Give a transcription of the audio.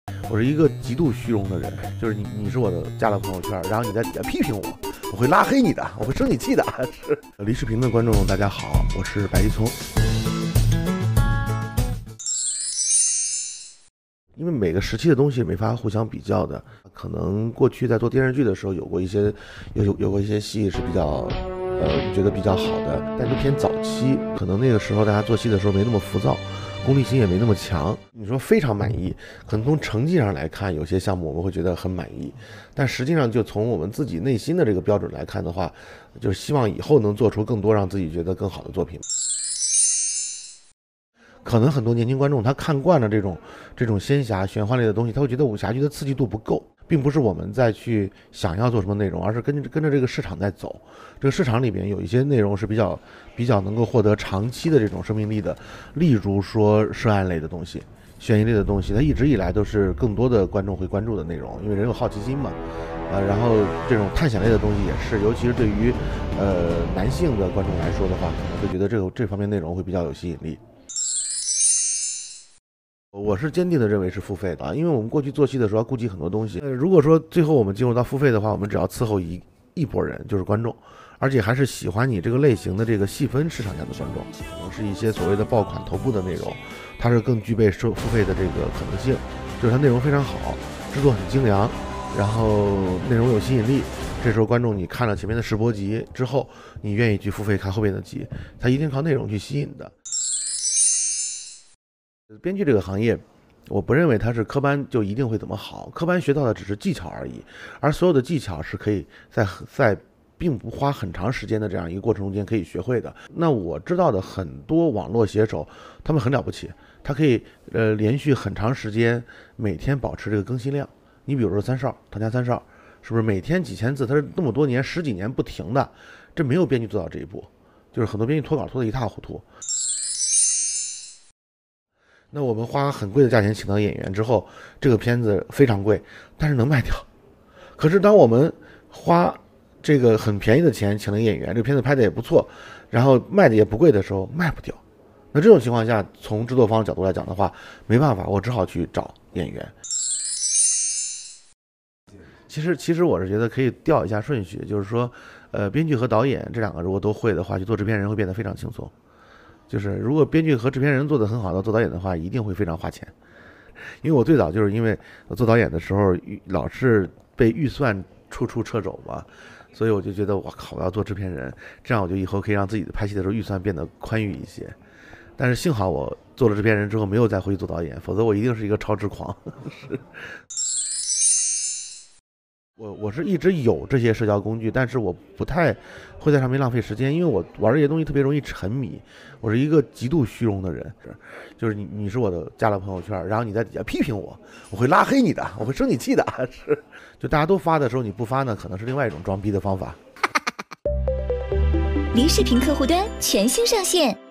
我是一个极度虚荣的人，就是你是我的加了朋友圈，然后你在底下批评我，我会拉黑你的，我会生你气的。是离视频的观众大家好，我是白一聪。因为每个时期的东西没法互相比较的，可能过去在做电视剧的时候有过一些戏是比较觉得比较好的，但都偏早期，可能那个时候大家做戏的时候没那么浮躁，功利心也没那么强。你说非常满意，可能从成绩上来看，有些项目我们会觉得很满意，但实际上就从我们自己内心的这个标准来看的话，就是希望以后能做出更多让自己觉得更好的作品。可能很多年轻观众他看惯了这种仙侠玄幻类的东西，他会觉得武侠剧的刺激度不够，并不是我们再去想要做什么内容，而是跟着这个市场在走。这个市场里边有一些内容是比较能够获得长期的这种生命力的，例如说涉案类的东西、悬疑类的东西，它一直以来都是更多的观众会关注的内容，因为人有好奇心嘛。然后这种探险类的东西也是，尤其是对于男性的观众来说的话，可能会觉得这方面内容会比较有吸引力。我是坚定的认为是付费的，因为我们过去做戏的时候要顾及很多东西。如果说最后我们进入到付费的话，我们只要伺候一拨人，就是观众，而且还是喜欢你这个类型的这个细分市场下的观众，可能是一些所谓的爆款头部的内容，它是更具备付费的这个可能性，就是它内容非常好，制作很精良，然后内容有吸引力。这时候观众你看了前面的试播集之后，你愿意去付费看后面的集，它一定靠内容去吸引的。编剧这个行业，我不认为它是科班就一定会怎么好，科班学到的只是技巧而已，而所有的技巧是可以在并不花很长时间的这样一个过程中间可以学会的。那我知道的很多网络写手，他们很了不起，他可以连续很长时间每天保持这个更新量。你比如说唐家三少，是不是每天几千字？他是那么多年10几年不停的，这没有编剧做到这一步，就是很多编剧脱稿脱得一塌糊涂。那我们花很贵的价钱请到演员之后，这个片子非常贵，但是能卖掉。可是当我们花这个很便宜的钱请了演员，这个片子拍的也不错，然后卖的也不贵的时候，卖不掉。那这种情况下，从制作方的角度来讲的话，没办法，我只好去找演员。其实我是觉得可以调一下顺序，就是说，编剧和导演这两个如果都会的话，去做制片人会变得非常轻松。就是如果编剧和制片人做得很好的做导演的话，一定会非常花钱。因为我最早就是因为我做导演的时候老是被预算处掣肘嘛，所以我就觉得我靠，我要做制片人，这样我就以后可以让自己的拍戏的时候预算变得宽裕一些。但是幸好我做了制片人之后没有再回去做导演，否则我一定是一个超支狂。是。我是一直有这些社交工具，但是我不太会在上面浪费时间，因为我玩这些东西特别容易沉迷。我是一个极度虚荣的人，就是你是我的加了朋友圈，然后你在底下批评我，我会拉黑你的，我会生你气的。是，就大家都发的时候你不发呢，可能是另外一种装逼的方法。 离视频客户端全新上线。